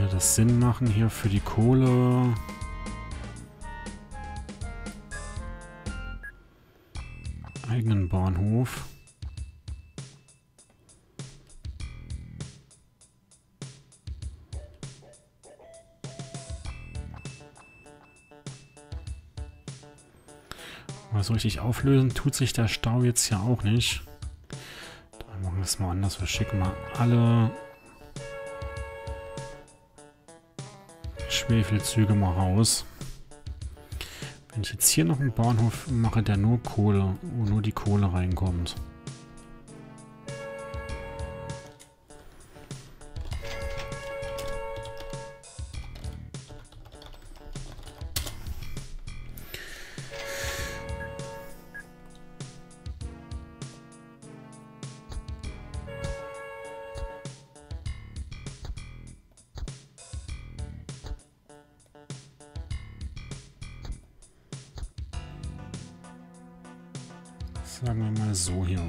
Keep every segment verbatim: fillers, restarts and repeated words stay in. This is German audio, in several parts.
Würde das Sinn machen hier für die Kohle? Eigenen Bahnhof. Aber so richtig auflösen tut sich der Stau jetzt ja auch nicht. Dann machen wir es mal anders. Wir schicken mal alle Schwefelzüge mal raus. Wenn ich jetzt hier noch einen Bahnhof mache, der nur Kohle, wo nur die Kohle reinkommt. Sagen wir mal so hier.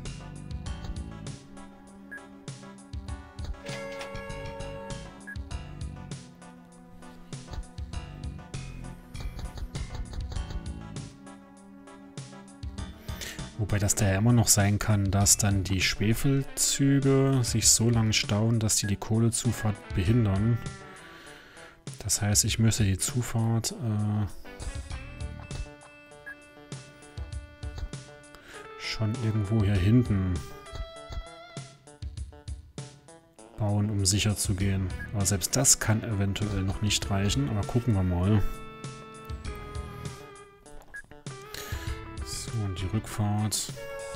Wobei das da ja immer noch sein kann, dass dann die Schwefelzüge sich so lange stauen, dass die die Kohlezufahrt behindern. Das heißt, ich müsste die Zufahrt äh, schon irgendwo hier hinten bauen, um sicher zu gehen. Aber selbst das kann eventuell noch nicht reichen, aber gucken wir mal. So, und die Rückfahrt.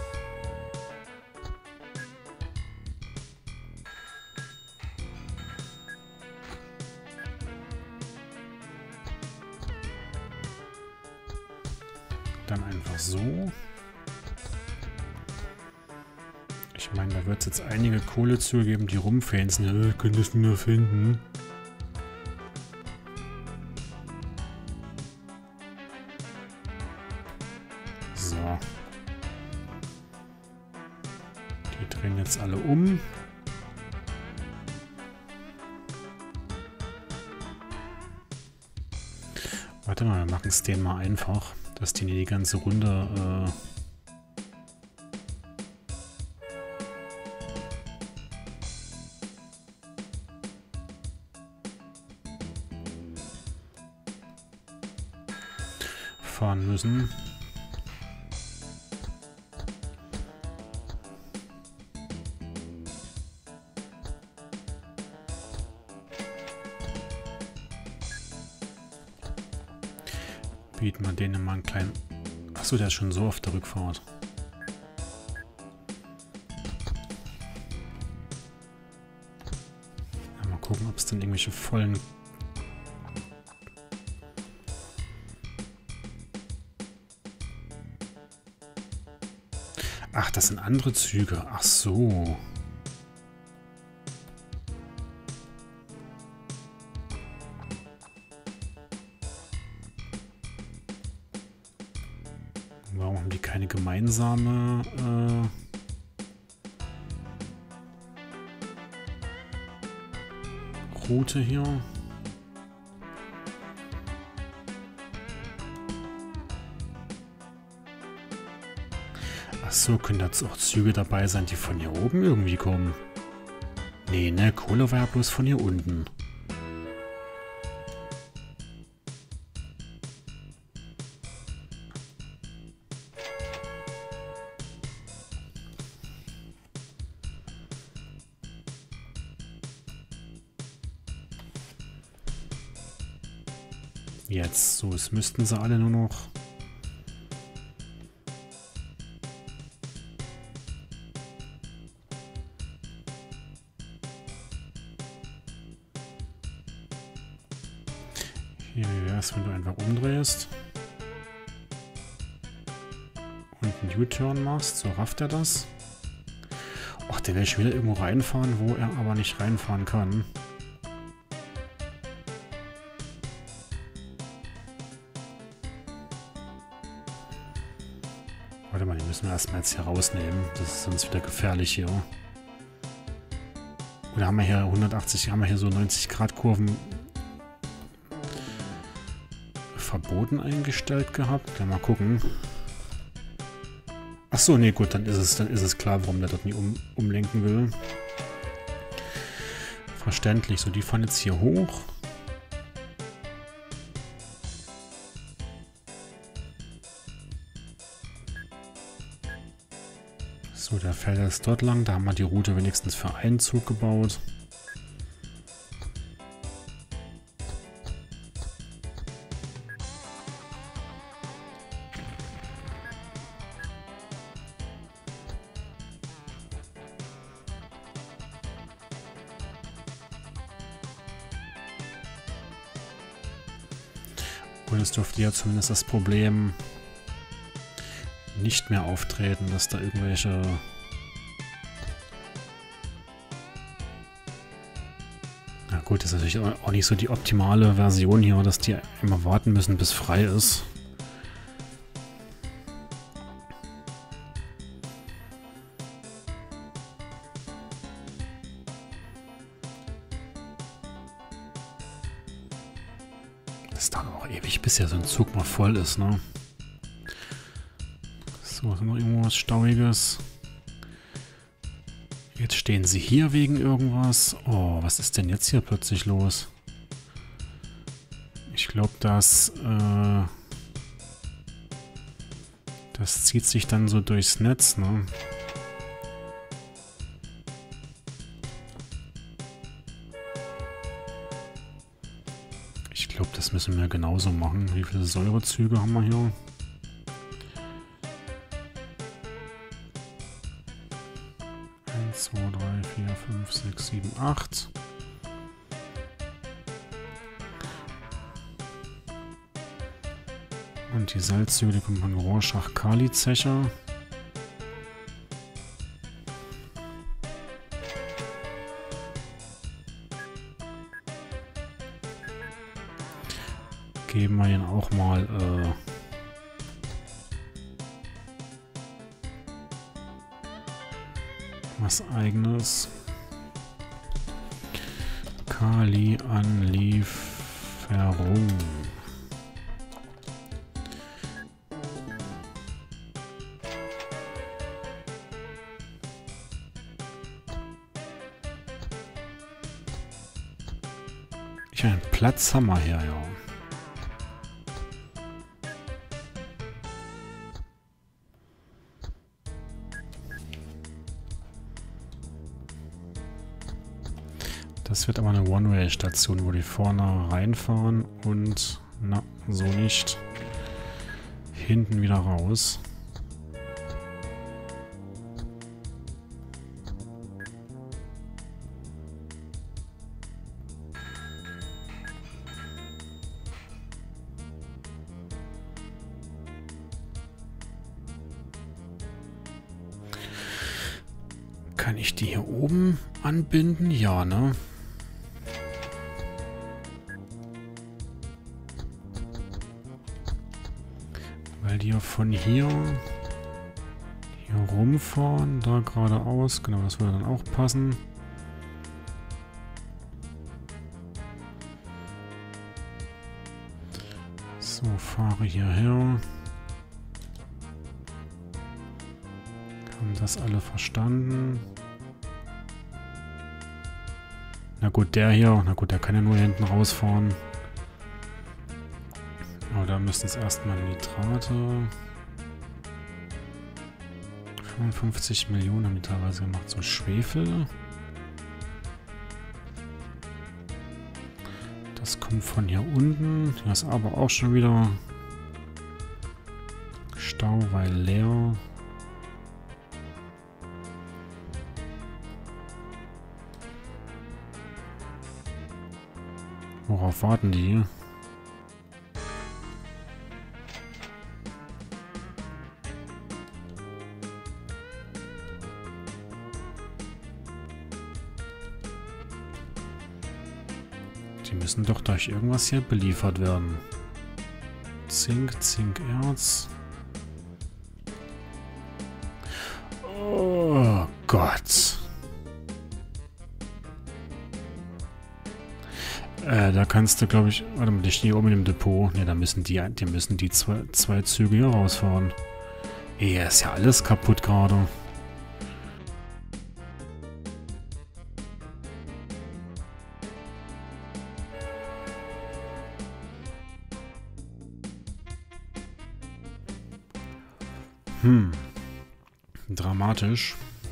Dann einfach so. Ich meine, da wird es jetzt einige Kohlezüge geben, die rumfänzen. Ja, können das nur finden. So. Die drehen jetzt alle um. Warte mal, wir machen es denen mal einfach, dass die die ganze Runde... Äh, fahren müssen. Bieten wir denen mal einen kleinen... Achso, der ist schon so auf der Rückfahrt. Ja, mal gucken, ob es dann irgendwelche vollen... Ach, das sind andere Züge. Ach so. Warum haben die keine gemeinsame äh, Route hier? Ach so, können jetzt auch Züge dabei sein, die von hier oben irgendwie kommen? Nee, ne, Kohle war ja bloß von hier unten. Jetzt, so, es müssten sie alle nur noch... Hier, wie wäre es, wenn du einfach umdrehst und einen U-Turn machst, so rafft er das. Ach, der will schon wieder irgendwo reinfahren, wo er aber nicht reinfahren kann. Warte mal, die müssen wir erstmal jetzt hier rausnehmen. Das ist sonst wieder gefährlich hier. Oder haben wir hier hundertachtzig, haben wir hier so neunzig Grad Kurven verboten eingestellt gehabt? Ja, mal gucken. Achso, nee, gut, dann ist es, dann ist es klar, warum der dort nie um, umlenken will. Verständlich. So, die fahren jetzt hier hoch. So, der fährt jetzt dort lang. Da haben wir die Route wenigstens für einen Zug gebaut. Und es dürfte ja zumindest das Problem nicht mehr auftreten, dass da irgendwelche na gut, das ist natürlich auch nicht so die optimale Version hier, dass die immer warten müssen, bis frei ist. Das dauert auch ewig, bis ja so ein Zug mal voll ist, ne? So, ist noch irgendwo was Stauiges. Jetzt stehen sie hier wegen irgendwas. Oh, was ist denn jetzt hier plötzlich los? Ich glaube, das, äh, das zieht sich dann so durchs Netz, ne? Ich glaube, das müssen wir genauso machen. Wie viele Säurezüge haben wir hier? eins, zwei, drei, vier, fünf, sechs, sieben, acht. Und die Salzzüge, die kommen von Rorschach-Kali-Zecher. Geben wir ihnen auch mal äh, was Eigenes. Kali-Anlieferung. Ich meine, Platz haben wir hier, ja. Das wird aber eine One-Way-Station, wo die vorne reinfahren und, na, so nicht, hinten wieder raus. Kann ich die hier oben anbinden? Ja, ne? Weil die ja von hier, hier rumfahren, da geradeaus. Genau, das würde dann auch passen. So, fahre hierher. Haben das alle verstanden? Na gut, der hier, na gut, der kann ja nur hinten rausfahren. Aber da müssten es erstmal Nitrate. fünfundfünfzig Millionen haben die teilweise gemacht. So Schwefel. Das kommt von hier unten. Hier ist aber auch schon wieder Stau, weil leer. Worauf warten die? Die müssen doch durch irgendwas hier beliefert werden. Zink, Zinkerz. Oh Gott. Äh, da kannst du, glaube ich... Warte mal, die stehen hier oben im Depot. Ne, da müssen die, die müssen die zwei, zwei Züge hier rausfahren. Ey, ist ja alles kaputt gerade. Hm. Dramatisch.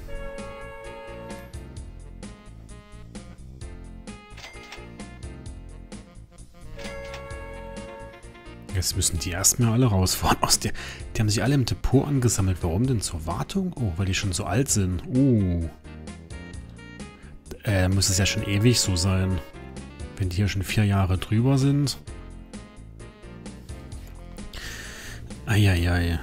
Jetzt müssen die erstmal alle rausfahren aus der... Die haben sich alle im Depot angesammelt. Warum denn zur Wartung? Oh, weil die schon so alt sind. Oh. Äh, muss es ja schon ewig so sein. Wenn die hier schon vier Jahre drüber sind. Eieiei.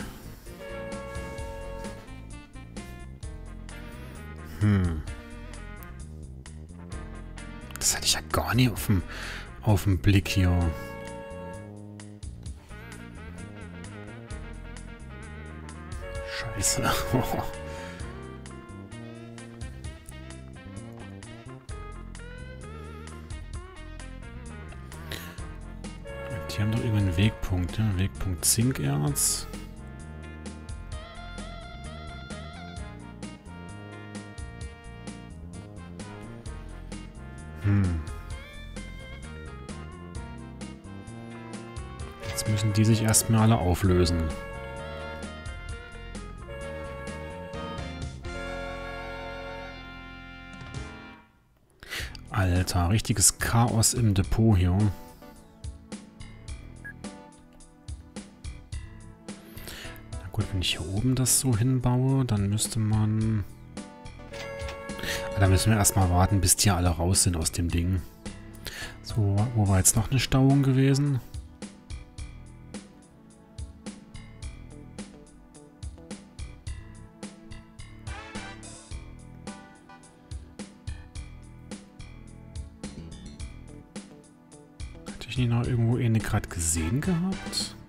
Hm. Das hatte ich ja gar nicht auf dem, auf dem Blick hier. Scheiße. Die haben doch irgendeinen Wegpunkt, ja? Wegpunkt Zinkerz. Hm. Jetzt müssen die sich erstmal alle auflösen. Alter, richtiges Chaos im Depot hier. Na gut, wenn ich hier oben das so hinbaue, dann müsste man... Da müssen wir erstmal warten, bis die alle raus sind aus dem Ding. So, wo war jetzt noch eine Stauung gewesen? Hatte ich nicht noch irgendwo eine gerade gesehen gehabt?